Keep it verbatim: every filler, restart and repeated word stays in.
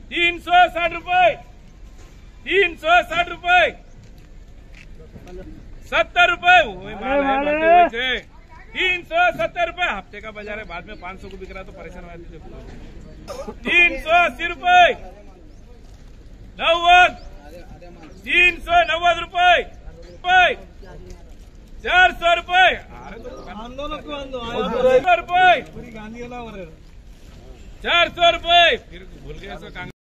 तीन सौ साठ रुपए, तीन सौ साठ रुपए, सत्तर रुपए, तीन सौ सत्तर रुपए। हफ्ते का बाजार है, बाद में पाँच सौ को बिक रहा तो परेशान हो। तीन सौ अस्सी रुपए, नव्वद, तीन सौ नव्वद रुपए, रुपए, चार सौ रुपए, रुपए, चार सौ रुपए, फिर भूल गए।